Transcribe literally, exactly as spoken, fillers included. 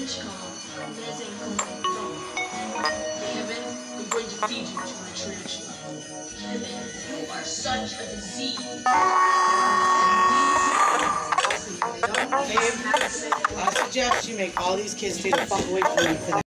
Kevin, I'm going to feed you to my tarantula. Kevin, you are such a disease. Babe, I suggest you make all these kids stay the fuck away from me for